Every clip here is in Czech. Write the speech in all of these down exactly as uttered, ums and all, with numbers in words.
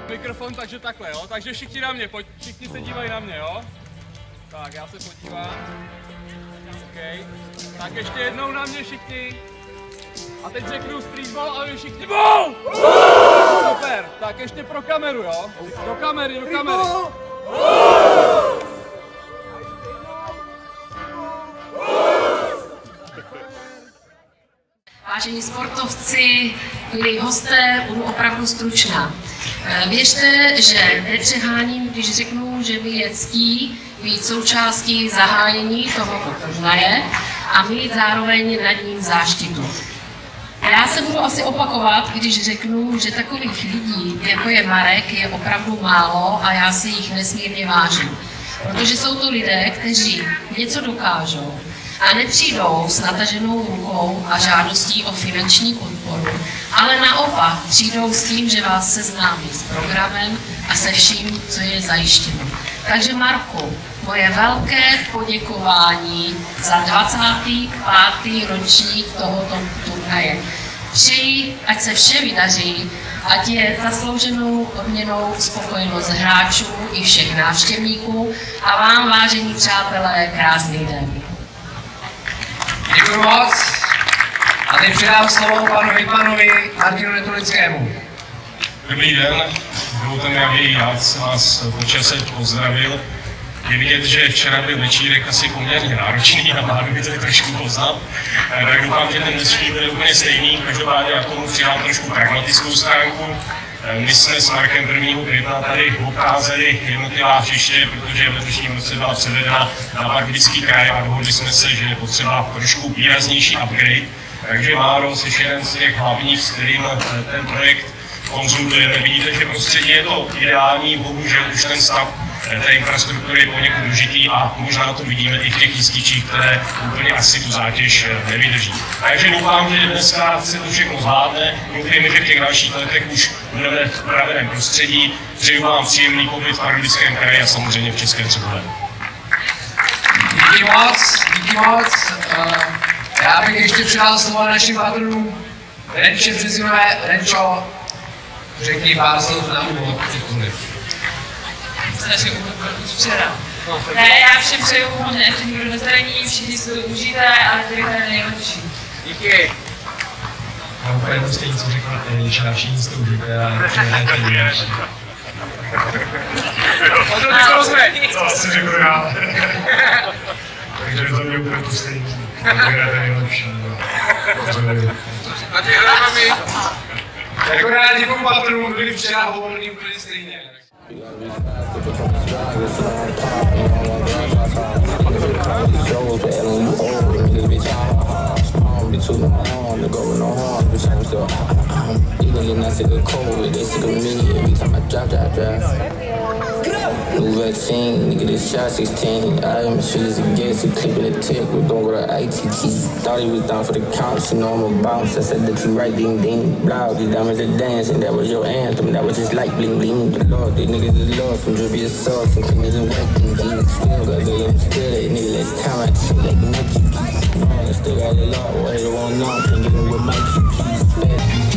mikrofon, takže takhle, jo? Takže všichni na mě, pojď, všichni se dívají na mě, jo? Tak, já se podívám. OK. Tak ještě jednou na mě všichni. A teď řeknu streetball a vy všichni ball! Super, tak ještě pro kameru, jo? Do kamery, do kamery. Vážení sportovci, milí hosté, budu opravdu stručná. Věřte, že nepřeháním, když řeknu, že mi je ctí být součástí zahájení tohoto turnaje a mít zároveň nad ním záštitu. Já se budu asi opakovat, když řeknu, že takových lidí, jako je Marek, je opravdu málo a já si jich nesmírně vážím. Protože jsou to lidé, kteří něco dokážou a nepřijdou s nataženou rukou a žádostí o finanční podporu, ale naopak přijdou s tím, že vás seznámí s programem a se vším, co je zajištěno. Takže Marku, moje velké poděkování za dvacátý pátý ročník tohoto turnaje. Přeji, ať se vše vydaří, ať je zaslouženou odměnou spokojenost hráčů i všech návštěvníků a vám, vážení přátelé, krásný den. Děkuji moc. A teď předám slovo panu hejtmanovi Martinu Netulickému. Dobrý den, dovolte mi, aby já jsem vás po čase pozdravil. Je vidět, že včera byl večírek asi poměrně náročný a má by to trošku poznat. Tak doufám, že ten dnešní bude úplně stejný, každopádně já k tomu přidám trošku pragmatickou stránku. My jsme s Markem prvního května tady obcházeli jednotlivá hřiště, protože v letošním roce byla převedena na Pardubický kraj a dohodli jsme se, že je potřeba trošku výraznější upgrade. Takže Máro, jsi jeden z těch hlavních, s kterým ten projekt konzultujeme. Vidíte, že prostředí je to ideální, bohužel už ten stav té infrastruktury je poněkud důležitý a možná to vidíme i v těch jističích, které úplně asi tu zátěž nevydrží. Takže doufám, že dneska se to všechno zvládne. Doufejme, že v těch dalších letech už budeme v praveném prostředí. Přeju vám příjemný pobyt v Pardubickém kraji a samozřejmě v Českém Třebové. Díky moc, díky moc. Já bych ještě předal slovo našim patronům. Renče Březinové, Renčo, řekni pár slov na úvod. Snažím už včera. Ne, já všem přeju hodně efektivního zdraví, všichni si to užijte a tady to je nejlepší. Díky. Já úplně to stejně, co řekla, když na všichni to užijte a přijďte nejlepší. Možná ty to rozveď. Co asi řekl já. Takže za mě úplně to stejně. Přijďte nejlepší. Na těch hradami. Jako rád děkuju patronům, byli včera hovorní úplně stejně. New vaccine, nigga, this shot sixteen. I am shit as a guess, he clipping the tech, we don't go to I T T. Thought he was down for the counts, you know I'm a bounce. I said that you right, ding ding. Blow, these diamonds are dancing, that was your anthem, that was just like bling bling. The Lord, these niggas is lost, from drippy as sauce, and cleaners and wet, and still got good, I'm still that nigga, let's time out shit like Nike. No, I still got a lot, well, hate it won't know, can't get it with my keys.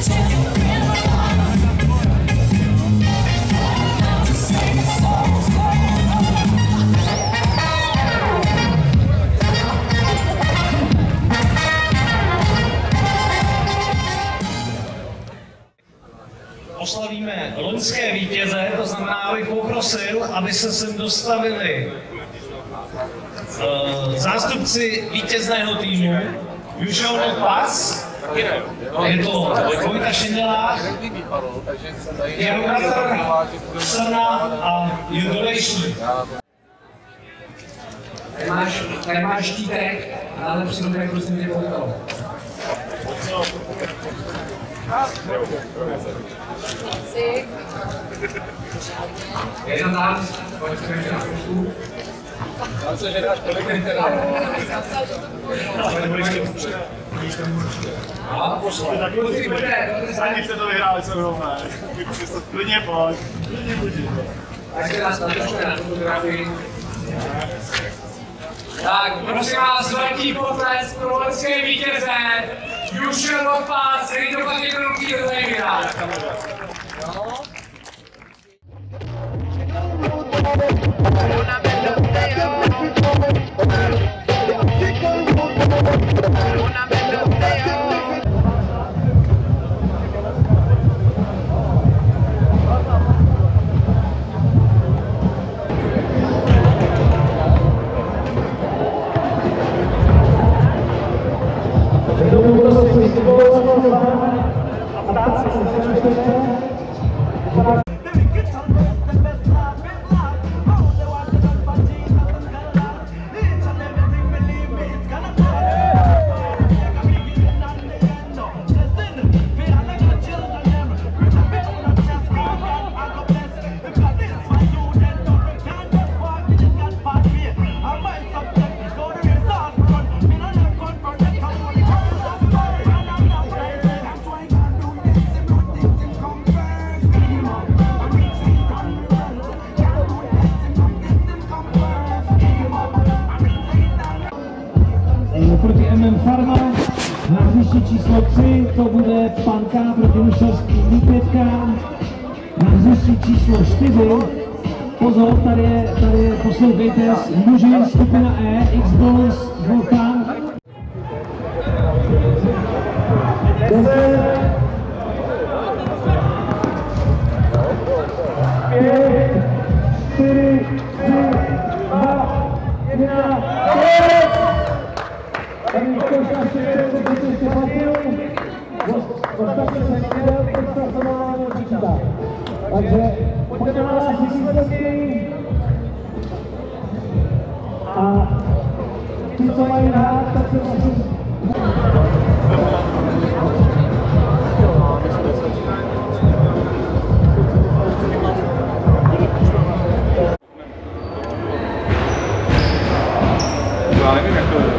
Oslavíme loňské vítěze, to znamená, abych poprosil, aby se sem dostavili uh, zástupci vítězného týmu. Južou Pas, je to Vojta Šindelák, jeho bratr Srna a Judolejší. Tady máš, tady máš štítek, ale přidůmek prosím tě Vojto. Jedna tam, pojď se ještě na trošku. Tam se, že dáš kolik teda. A pošlo. Pojď si pojďte, Ani jste to vyhráli, co rovné. Klidně pojď. Klidně buď. tak se nás natočíme na fotografii. Tak, prosím vás, velký potlesk pro loňské vítěze. Jušel Pas, který to fakt jednoduchý do vyhrát. Proti M M Pharma na hřišti číslo tři to bude Panka proti Nušovským výpětkám. Na hřišti číslo čtyři, pozor, tady je, tady je, poslouchejte, muži skupina E, X-Balls, Volkan. deset, pět, čtyři, tři, dva, jedna, Tady zkouška ještě, co se ještě platil, ostatně se chtěl, teď se má počítá. Takže pojďme na naši výsledky a ti, co mají rád, tak se musí... Já nevím, jak to je.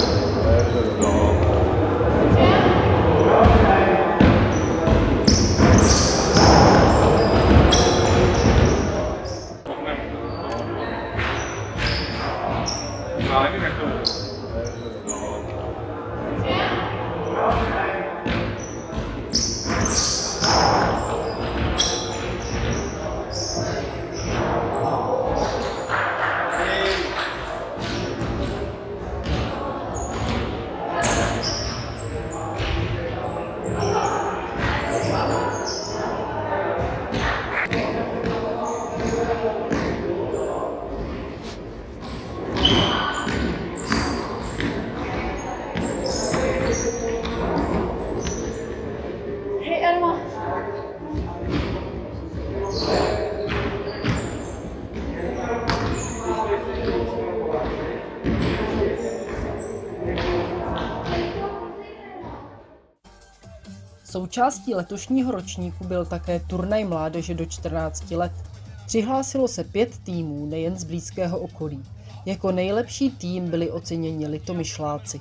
Já nevím, jak to je. Součástí letošního ročníku byl také turnaj mládeže do čtrnácti let. Přihlásilo se pět týmů nejen z blízkého okolí. Jako nejlepší tým byli oceněni Litomyšláci.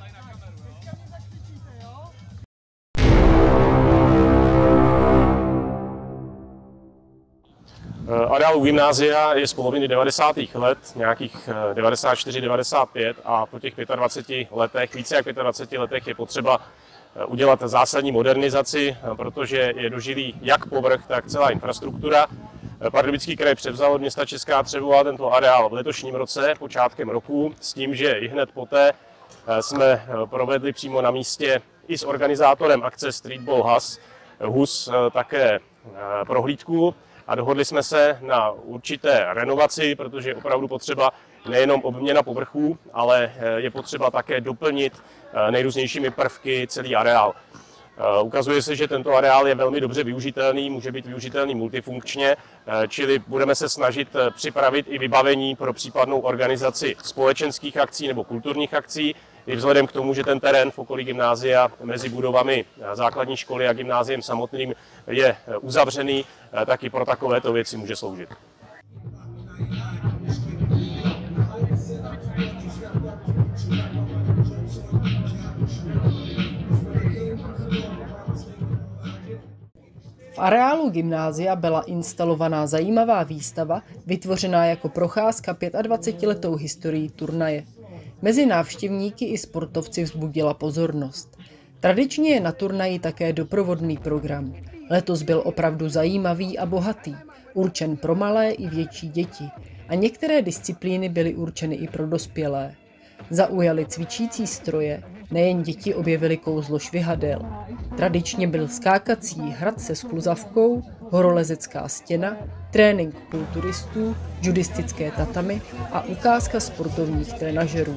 Areál u gymnázia je z poloviny devadesátých let, nějakých devadesát čtyři devadesát pět, a po těch dvaceti pěti letech, více jak dvaceti pěti letech je potřeba udělat zásadní modernizaci, protože je dožilý jak povrch, tak celá infrastruktura. Pardubický kraj převzal od města Česká Třebová tento areál v letošním roce, počátkem roku, s tím, že i hned poté jsme provedli přímo na místě i s organizátorem akce Streetball Hus, Hus také prohlídku a dohodli jsme se na určité renovaci, protože je opravdu potřeba nejenom obměna povrchů, ale je potřeba také doplnit nejrůznějšími prvky celý areál. Ukazuje se, že tento areál je velmi dobře využitelný, může být využitelný multifunkčně, čili budeme se snažit připravit i vybavení pro případnou organizaci společenských akcí nebo kulturních akcí, i vzhledem k tomu, že ten terén v okolí gymnázia mezi budovami základní školy a gymnáziem samotným je uzavřený, tak i pro takovéto věci může sloužit. V areálu gymnázia byla instalovaná zajímavá výstava, vytvořená jako procházka dvacetiletou historií turnaje. Mezi návštěvníky i sportovci vzbudila pozornost. Tradičně je na turnaji také doprovodný program. Letos byl opravdu zajímavý a bohatý, určen pro malé i větší děti. a některé disciplíny byly určeny i pro dospělé. Zaujaly cvičící stroje, nejen děti objevily kouzlo švihadel. Tradičně byl skákací hrad se skluzavkou, horolezecká stěna, trénink kulturistů, judistické tatami a ukázka sportovních trenažerů.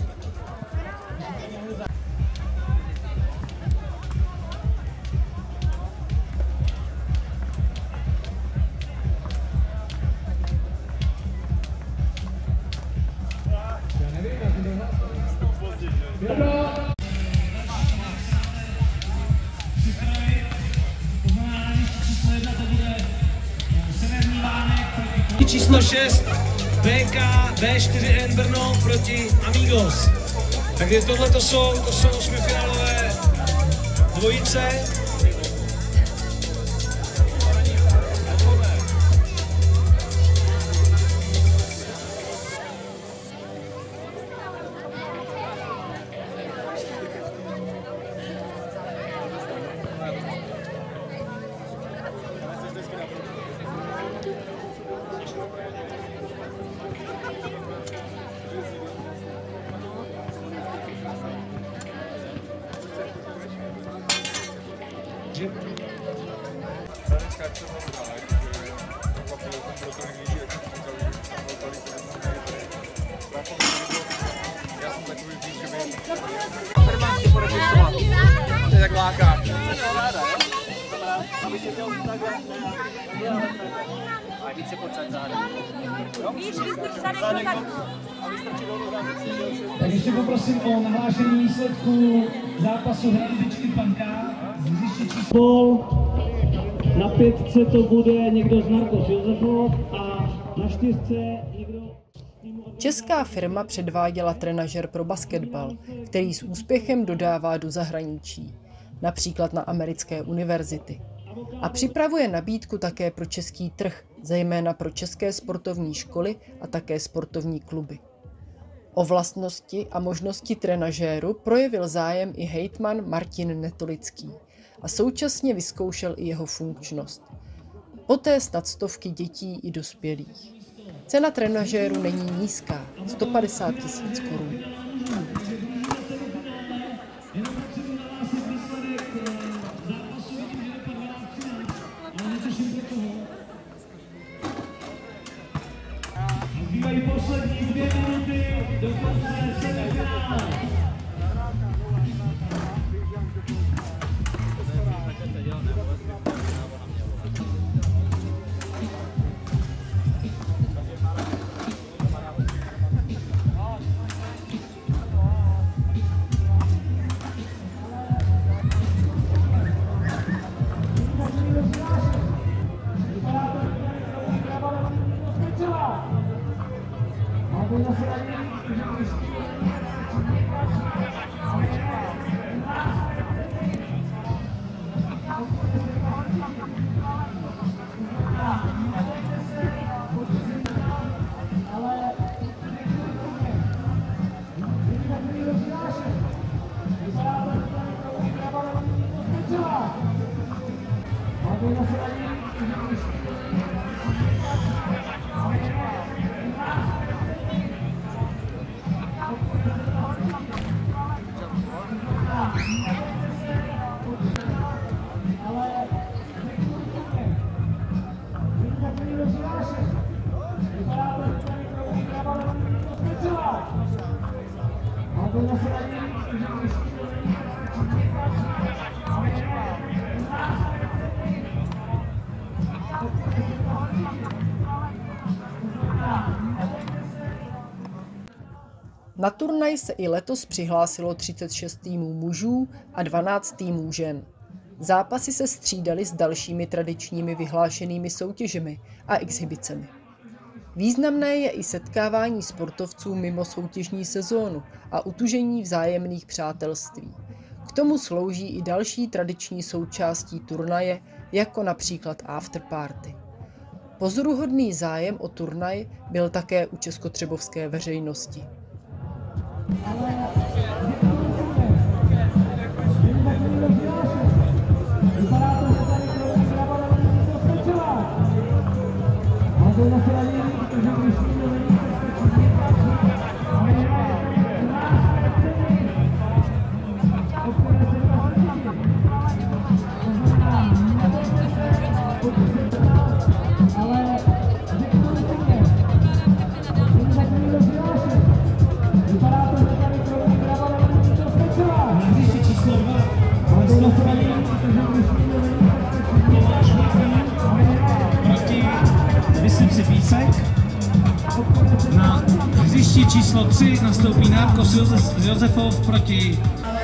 Číslo šest B K B čtyři N Brno proti Amigos. Takže tohle to jsou, to jsou osmifinálové dvojice. To je tak láká. A více pocať záda. Víš, vystrč zadek do zadku. Tak ještě poprosím o nahlášení výsledků zápasu Hradičky Panka. Pol. Na pětce to bude někdo z Marcos Josefov a na čtyřce někdo... Česká firma předváděla trenažer pro basketbal, který s úspěchem dodává do zahraničí, například na americké univerzity. A připravuje nabídku také pro český trh, zejména pro české sportovní školy a také sportovní kluby. O vlastnosti a možnosti trenažéru projevil zájem i hejtman Martin Netolický a současně vyzkoušel i jeho funkčnost. Poté snad stovky dětí i dospělých. Cena trenažéru není nízká, sto padesát tisíc korun. Zbývají poslední dvě minuty do konce semifinále. Na turnaj se i letos přihlásilo třicet šest týmů mužů a dvanáct týmů žen. Zápasy se střídaly s dalšími tradičními vyhlášenými soutěžemi a exhibicemi. Významné je i setkávání sportovců mimo soutěžní sezónu a utužení vzájemných přátelství. K tomu slouží i další tradiční součástí turnaje, jako například afterparty. Pozoruhodný zájem o turnaj byl také u českotřebovské veřejnosti. Thank you. číslo tři nastoupí Nárkos Josefov proti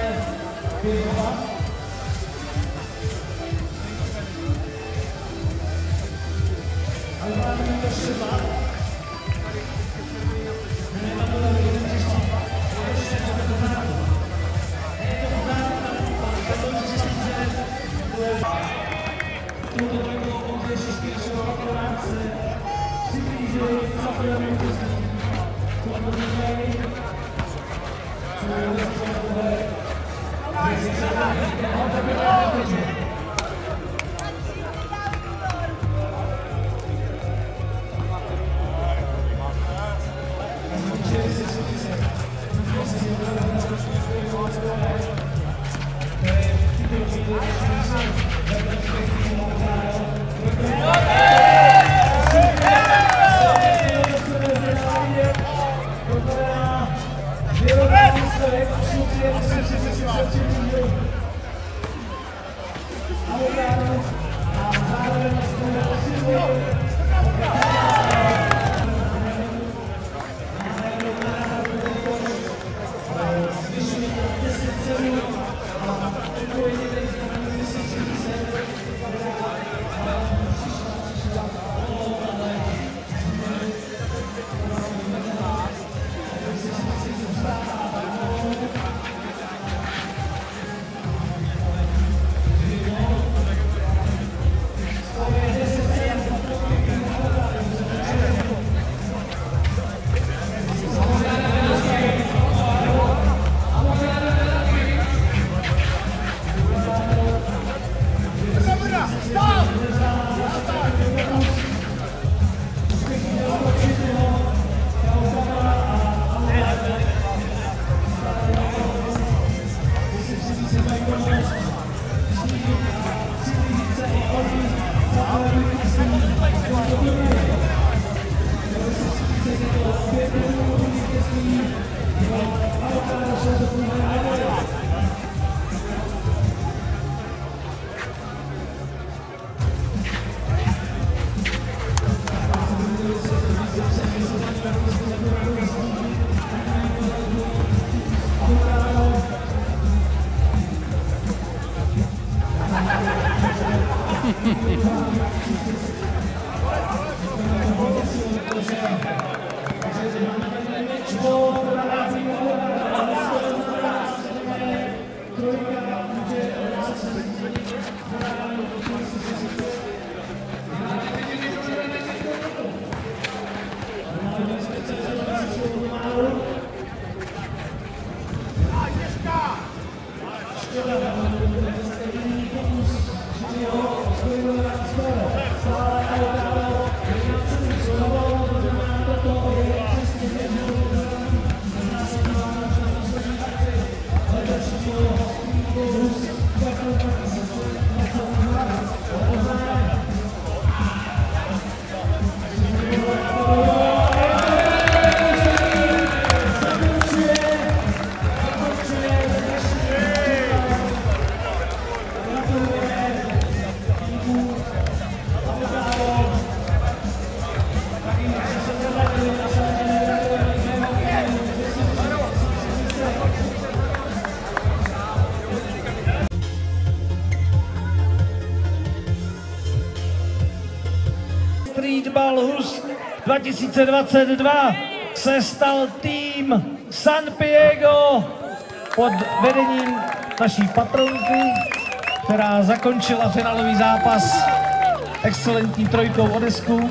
Streetball Hus dva tisíce dvacet dva se stal tým San Piego pod vedením naší patronky, která zakončila finálový zápas excelentní trojkou o desku.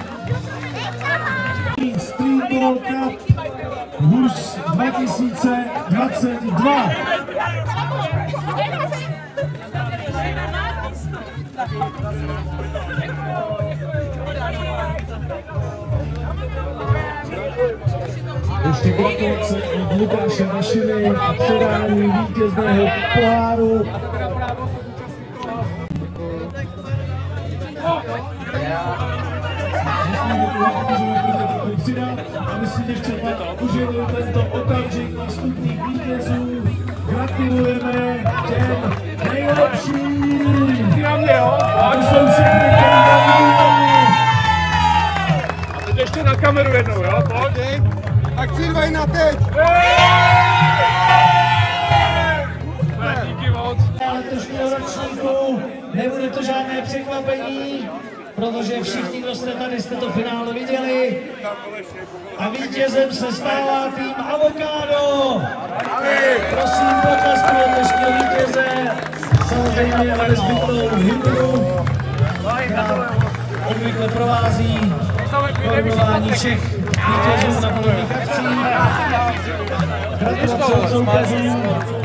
Streetball Cup Hus dva tisíce dvacet dva. Ještě gratulace od Lukáše Mašiny a předání vítězného poháru. A my si děvčata užili tento okamžik nástupních vítězů. Gratulujeme těm nejlepším. A jsou všechny A teď ještě na kameru jednou, jo? Pojď. Tak Tak přidvaj na teď! Díky moc. Letošního ročníku nebude to žádné překvapení, protože všichni, kdo jste tady, jste to finále viděli. A vítězem se stává tým Avokádo. Prosím, potlesk pro dnešního vítěze. Samozřejmě ale zbytnou hymnu, která obvykle provází korunování všech vítězů na podobných akcích. Gratulace od soupeřů.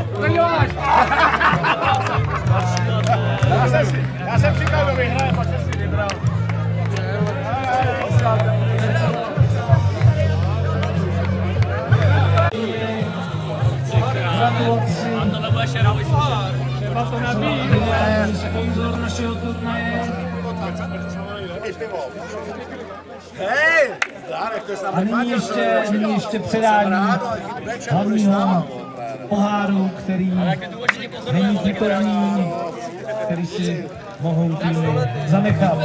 Já jsem, si, já jsem říkal, kdo vyhraje, pak jsem si vybral. Gratulaci. Třeba to nabíjí. Sponzor našeho turnaje. Hej! Zdárek, to je A nyní ještě, nyní ještě předání hlavního poháru, který není pitovný, který si mohou týmy zanechat.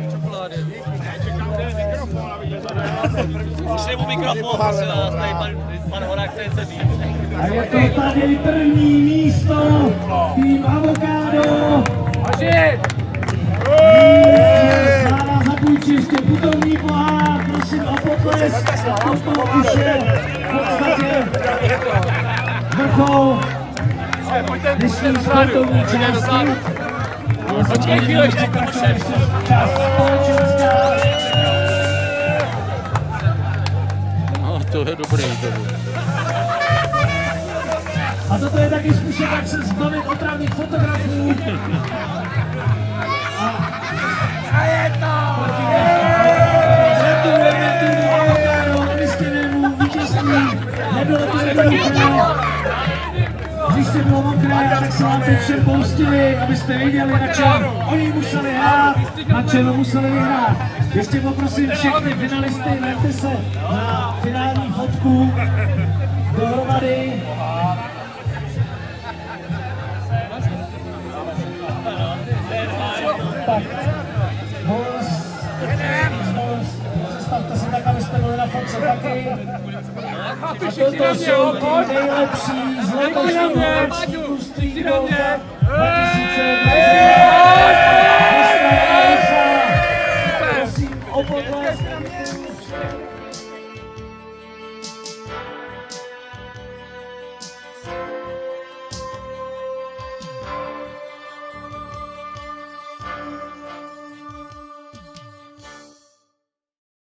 Už mu mikrofon, prosím vás, tady pan, pan Horák chce se být. A je to tady první místo, tým Avokádo. Má na zapůjči ještě putovní pohár, prosím o potlesk. Toto už je v podstatě vrchol dnešní sportovní části. Počkej chvíli, ještě kluče. Část společenská. No, to je dobrý, to je. A toto je taky způsob, jak se zbavit otravných fotografů. A je to! Gratulujeme týmu Avokádo, umístěnému vítězství. Nebylo to jednoduché. Když to bylo mokré, tak se vám teď všem poustili, abyste věděli, na čem oni museli hrát, na čem museli vyhrát. Ještě poprosím všechny finalisty, vemte se na finální fotku dohromady. Tak, Boris, představte si tak, abyste byli na fotce taky. A toto jsou ty nejlepší z letošního ročníku Street Golfa dva tisíce